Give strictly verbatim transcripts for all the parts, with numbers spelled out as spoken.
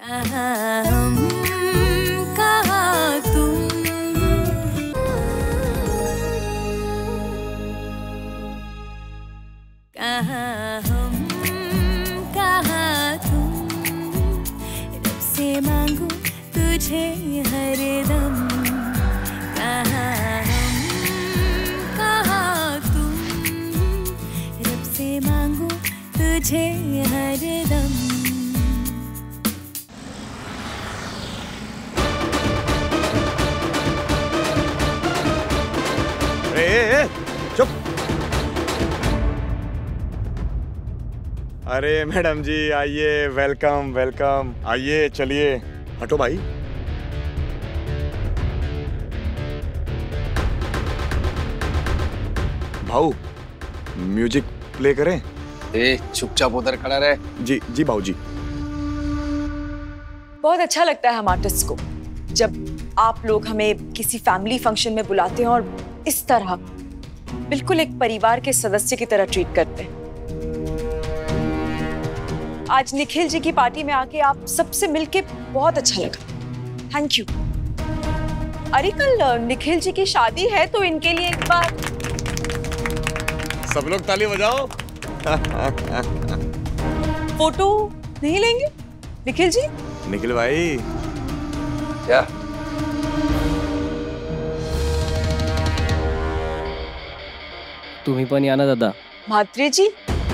कहाँ हम, कहाँ तुम, कहाँ हम, कहाँ तुम, रब से मांगू तुझे हरदम। कहाँ हम, कहाँ तुम, रब से मांगू तुझे हरदम। ए, चुप। अरे मैडम जी आइए, वेलकम वेलकम, आइए चलिए। हटो भाई। भाऊ म्यूजिक प्ले करें? ए चुपचाप उधर खड़ा रहे। जी जी भाऊ जी। बहुत अच्छा लगता है हम आर्टिस्ट को जब आप लोग हमें किसी फैमिली फंक्शन में बुलाते हैं और इस तरह बिल्कुल एक परिवार के सदस्य की तरह ट्रीट करते हैं। आज निखिल जी की पार्टी में आके आप सबसे मिलके बहुत अच्छा लगा। Thank you. अरे कल निखिल जी की शादी है तो इनके लिए एक बार सब लोग ताली बजाओ। फोटो नहीं लेंगे निखिल जी? निखिल भाई क्या तुम्ही पण या ना दादा। म्हात्रे जी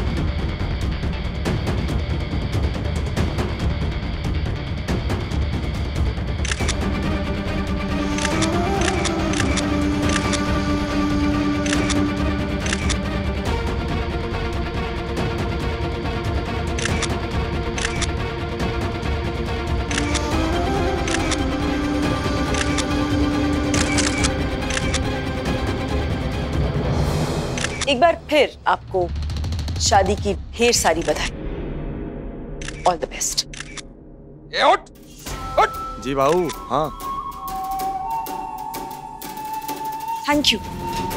एक बार फिर आपको शादी की ढेर सारी बधाई। All the best. ए उठ उठ। जी भाऊ। हाँ थैंक यू।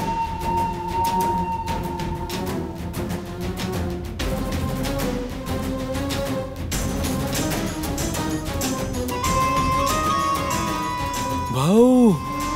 भाऊ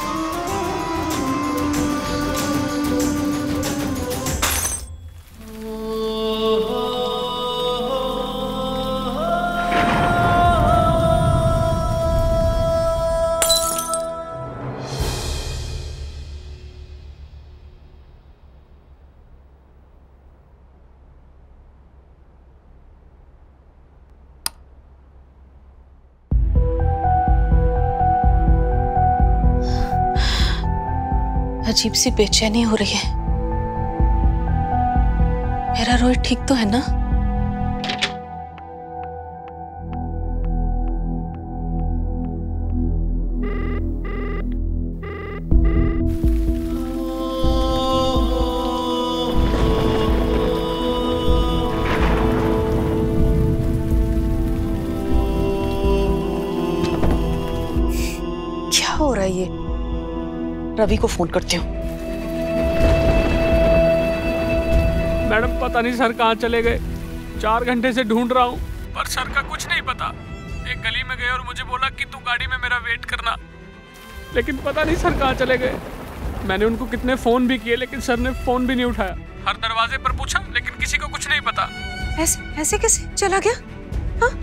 अजीब सी बेचैनी हो रही है। मेरा रोहित ठीक तो है ना? क्या हो रहा है ये? रवि को फोन करती हूँ। मैडम पता नहीं सर कहाँ चले गए। चार घंटे से ढूंढ रहा हूँ पर सर का कुछ नहीं पता। एक गली में गए और मुझे बोला कि तू गाड़ी में मेरा वेट करना, लेकिन पता नहीं सर कहाँ चले गए। मैंने उनको कितने फोन भी किए लेकिन सर ने फोन भी नहीं उठाया। हर दरवाजे पर पूछा लेकिन किसी को कुछ नहीं पता। ऐसे ऐसे कैसे चला गया? हाँ?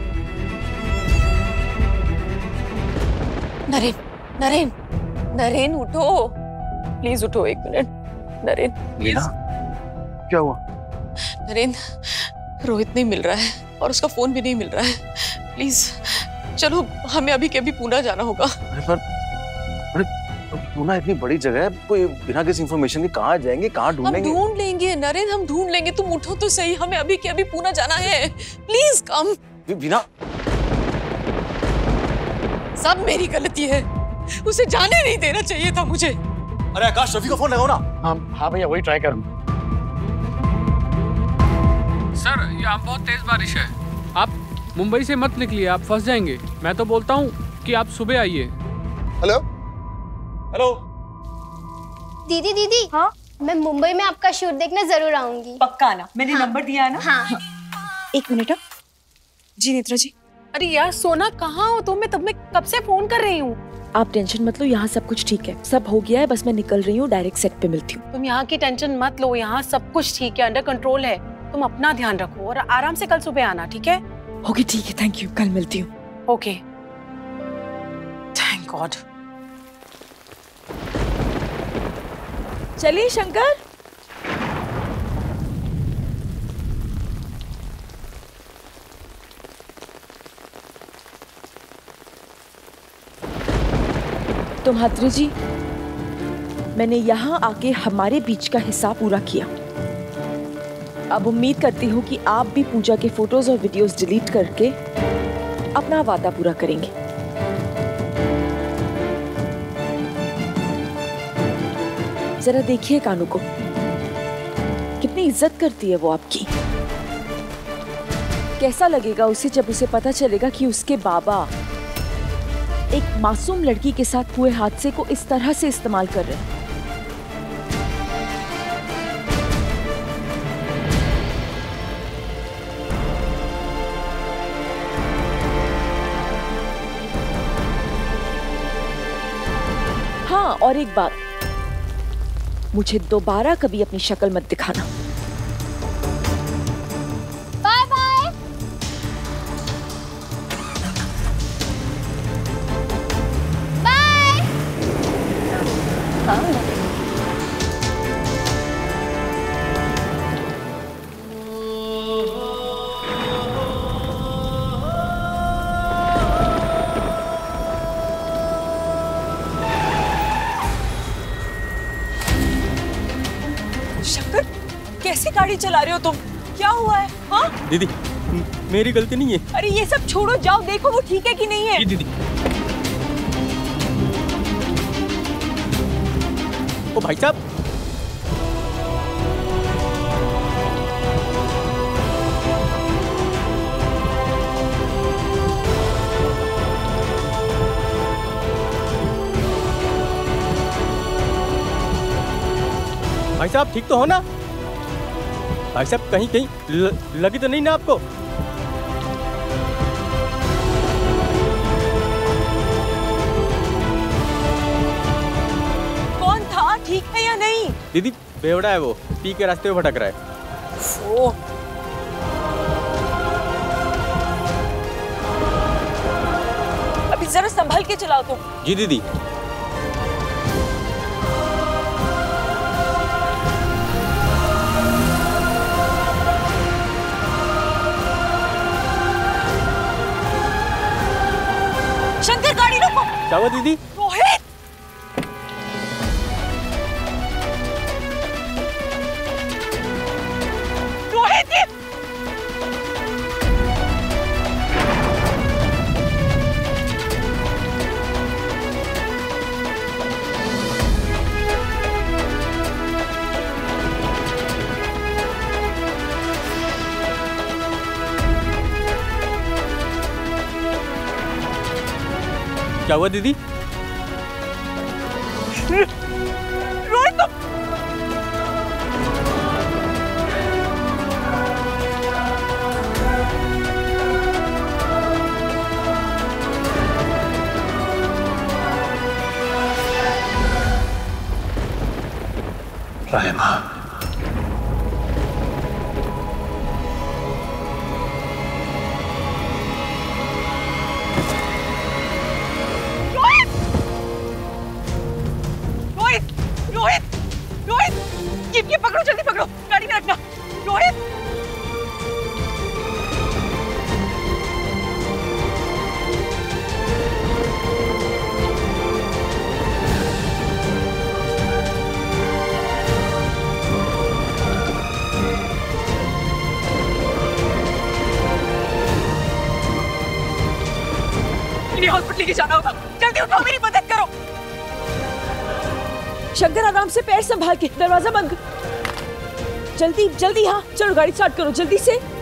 नरेन, नरेन, नरेन उठो, प्लीज उठो एक मिनट। नरेन प्लीज। क्या हुआ? नरेन, रोहित नहीं मिल रहा है और उसका फोन भी नहीं मिल रहा है। प्लीज चलो, हमें अभी के अभी पूना जाना होगा। अरे पर अरे पूना इतनी बड़ी जगह है, कोई बिना किसी इंफॉर्मेशन के कहाँ जाएंगे, कहाँ ढूंढेंगे? हम ढूंढ लेंगे नरेन, हम ढूंढ लेंगे। तुम उठो तो सही, हमें अभी के अभी पूना जाना है। Please come. बिना सब मेरी गलती है, उसे जाने नहीं देना चाहिए था मुझे। अरे आकाश, रफी को फोन लगाओ ना। हाँ हाँ भैया, वही ट्राई करूँ। सर यहाँ बहुत तेज बारिश है, आप मुंबई से मत निकलिए, आप फंस जाएंगे। मैं तो बोलता हूँ कि आप सुबह आइए। हेलो हेलो दीदी दीदी। हाँ, मैं मुंबई में आपका शूट देखने जरूर आऊंगी। पक्का आना, मैंने हाँ। नंबर दिया है ना। हाँ। एक मिनट। जी नेत्रा जी, अरे यार सोना कहाँ हो तुम? मैं तब मैं कब से फोन कर रही हूँ। आप टेंशन मत लो, यहाँ सब कुछ ठीक है, सब हो गया है, बस मैं निकल रही हूँ, डायरेक्ट सेट पे मिलती हूँ। तुम यहाँ की टेंशन मत लो, यहाँ सब कुछ ठीक है, अंडर कंट्रोल है। तुम अपना ध्यान रखो और आराम से कल सुबह आना, ठीक है? ओके ठीक है, थैंक यू, कल मिलती हूँ। Okay, thank God. चलिए शंकर। तो महात्री जी, मैंने यहाँ आके हमारे बीच का हिसाब पूरा किया। अब उम्मीद करती हूँ कि आप भी पूजा के फोटोज और वीडियोस डिलीट करके अपना वादा पूरा करेंगे। जरा देखिए कानू को, कितनी इज्जत करती है वो आपकी। कैसा लगेगा उसे जब उसे पता चलेगा कि उसके बाबा एक मासूम लड़की के साथ हुए हादसे को इस तरह से इस्तेमाल कर रहे हैं। हाँ, और एक बात, मुझे दोबारा कभी अपनी शक्ल मत दिखाना। Bye bye. बाय। हाँ। शंकर, कैसी गाड़ी चला रहे हो तुम? क्या हुआ है? हाँ दीदी, मेरी गलती नहीं है। अरे ये सब छोड़ो, जाओ देखो वो ठीक है कि नहीं है। दीदी, ओ भाई साहब, भाई साहब ठीक तो हो ना? भाई साहब कहीं कहीं ल, लगी तो नहीं ना आपको? कौन था, ठीक है या नहीं? दीदी बेवड़ा है वो, पी के रास्ते में भटक रहा है। ओ, अभी जरा संभल के चलाओ तुम। जी दीदी। शंकर गाड़ी रोको। क्या हुआ दीदी? रोहित, रोहित ये... क्या हुआ दीदी? रोहित तुम... रहमा, ये, ये पकड़ो, जल्दी पकड़ो, गाड़ी में रखना। रोहित, इन्हें हॉस्पिटल लेके जाना होगा, जल्दी उठाओ, मेरी मदद करो। शंकर आराम से, पैर संभाल के, दरवाजा बंद। जल्दी जल्दी, हाँ चलो गाड़ी स्टार्ट करो जल्दी से।